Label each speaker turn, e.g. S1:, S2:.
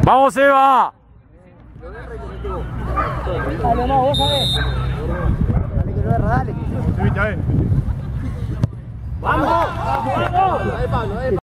S1: ¡Vamos, Eva!
S2: Dale, no, vos sabés. Dale, que no erra, dale.
S3: ¡Vamos!
S2: ¡Vamos! ¡Vamos!